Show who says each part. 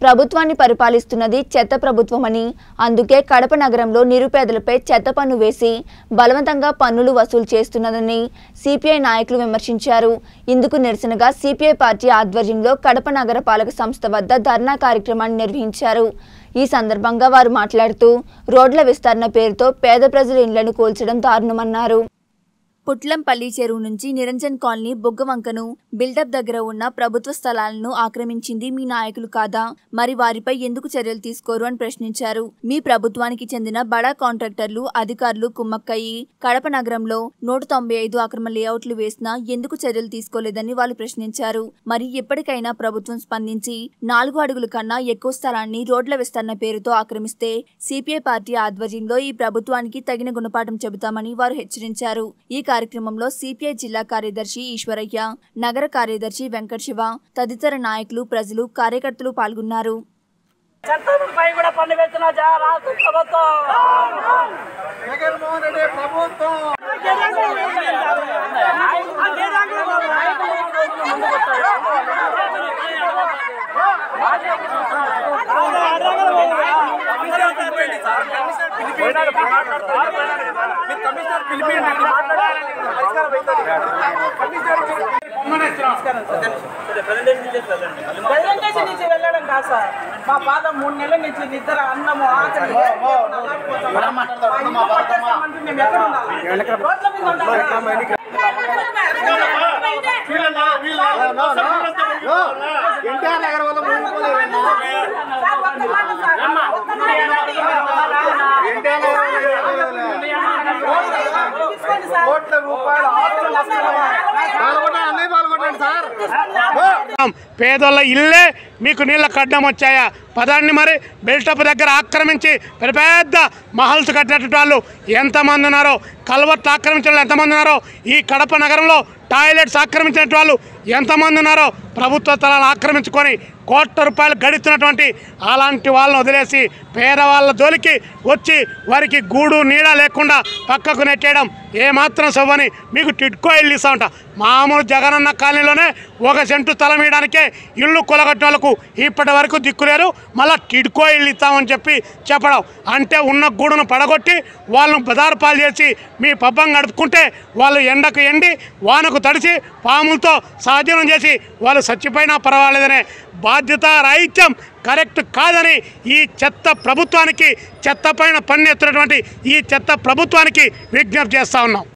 Speaker 1: ప్రభుత్వాన్ని పరిపాలిస్తున్నది చెత్త ప్రభుత్వమని, అందుకే కడప నగరంలో నిరుపేదలపై చెత్త పన్ను వేసి బలవంతంగా పన్నులు వసూలు చేస్తున్నదని సిపిఐ నాయకులు విమర్శించారు. ఇందుకు నిరసనగా సిపిఐ పార్టీ ఆధ్వర్యంలో కడప నగర పాలక సంస్థ వద్ద ధర్నా కార్యక్రమాన్ని నిర్వహించారు. ఈ సందర్భంగా వారు మాట్లాడుతూ రోడ్ల విస్తరణ పేరుతో పేద ప్రజల ఇళ్లను కూల్చడం దారుణమన్నారు. పుట్లంపల్లి చెరువు నుంచి నిరంజన్ కాలనీ బొగ్గవంకను బిల్డప్ దగ్గర ఉన్న ప్రభుత్వ స్థలాలను ఆక్రమించింది మీ నాయకులు కాదా? మరి వారిపై ఎందుకు చర్యలు తీసుకోరు అని ప్రశ్నించారు. మీ ప్రభుత్వానికి చెందిన బడా కాంట్రాక్టర్లు, అధికారులు కుమ్మక్కయ్యి కడప నగరంలో 195 అక్రమ లేఅవుట్లు వేసినా ఎందుకు చర్యలు తీసుకోలేదని వాళ్ళు ప్రశ్నించారు. మరి ఎప్పటికైనా ప్రభుత్వం స్పందించి 4 అడుగుల కన్నా ఎక్కువ స్థలాన్ని రోడ్ల విస్తరణ పేరుతో ఆక్రమిస్తే సిపిఐ పార్టీ ఆధ్వర్యంలో ఈ ప్రభుత్వానికి తగిన గుణపాఠం చెబుతామని వారు హెచ్చరించారు. ఈ కార్యక్రమంలో సిపిఐ జిల్లా కార్యదర్శి ఈశ్వరయ్య, నగర కార్యదర్శి వెంకట శివ తదితర నాయకులు, ప్రజలు, కార్యకర్తలు పాల్గొన్నారు.
Speaker 2: ప్రెజెంటేషన్ నుంచి వెళ్ళడం కాదు సార్. మా పాద 3 నెలల నుంచి నిద్ర, అన్నము, ఆకలి మేము ఎక్కడ ఉండాలి? రోడ్ల మీద ఉండాలి.
Speaker 3: పేదోళ్ళ ఇల్లే మీకు నీళ్ళ కడ్డం వచ్చాయా? పదాన్ని మరి బిల్టప్ దగ్గర ఆక్రమించి పెద్ద పెద్ద మహల్స్ కట్టినటువంటి వాళ్ళు ఎంతమంది ఉన్నారో, కల్వర్ట్లు ఆక్రమించిన వాళ్ళు ఎంతమంది ఉన్నారో, ఈ కడప నగరంలో టాయిలెట్స్ ఆక్రమించినటువంటి వాళ్ళు ఎంతమంది ఉన్నారో, ప్రభుత్వ స్థలాలు ఆక్రమించుకొని కోట్ల రూపాయలు గడిస్తున్నటువంటి అలాంటి వాళ్ళని వదిలేసి పేదవాళ్ళ జోలికి వచ్చి వారికి గూడు నీడ లేకుండా పక్కకు నెట్టేయడం ఏమాత్రం సవ్వని మీకు టిడ్కో ఇల్లు ఇస్తా ఉంటా. మామూలు జగనన్న కాలనీలోనే 1 సెంటు స్థలం ఇవ్వడానికే ఇల్లు కొలగట్టిన వాళ్ళకు ఇప్పటి వరకు దిక్కులేరు. మళ్ళీ టిడ్కో ఇల్లు ఇస్తామని చెప్పడం అంటే ఉన్న గూడును పడగొట్టి వాళ్ళను బజారు పాలు చేసి మీ పబ్బం గడుపుకుంటే వాళ్ళు ఎండకు ఎండి వానకు తడిసి పాములతో సాధ్యం చేసి వాళ్ళు చచ్చిపోయినా పర్వాలేదనే బాధ్యత రాహిత్యం కరెక్ట్ కాదని ఈ చెత్త ప్రభుత్వానికి, చెత్త పైన పన్ను ఎత్తున్నటువంటి ఈ చెత్త ప్రభుత్వానికి విజ్ఞప్తి చేస్తూ ఉన్నాం.